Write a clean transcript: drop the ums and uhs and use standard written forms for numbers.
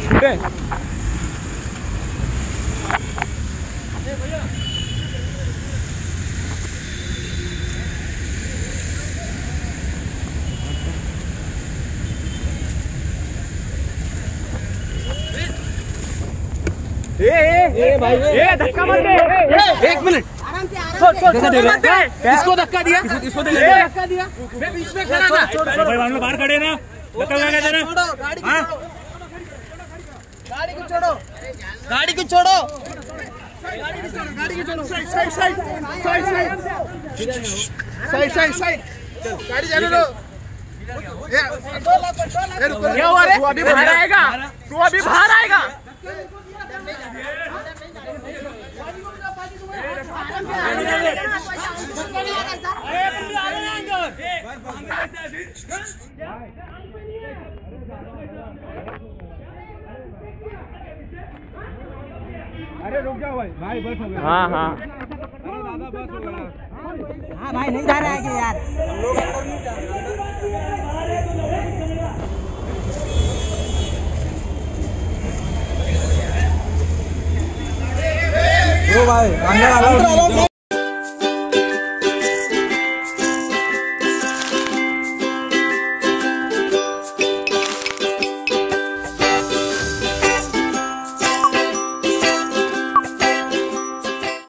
भाई धक्का मत दे। एक मिनट इसको धक्का दिया, इसको धक्का दिया, मैं बीच में खड़ा था। भाई हम लोग बाहर खड़े ना, धक्का लगा देना। गाड़ी को छोड़ो, गाड़ी को छोड़ो, गाड़ी को छोड़ो, side side side side side side side, गाड़ी जाने दो। क्या हुआ रे? तू अभी बाहर आएगा, तू अभी बाहर आएगा। अरे रुक जाओ भाई, भाई बस हो गया। हाँ हाँ अरे दादा बस हो गया। हाँ भाई नहीं जा रहा है कि यार। ओ भाई अंदर आ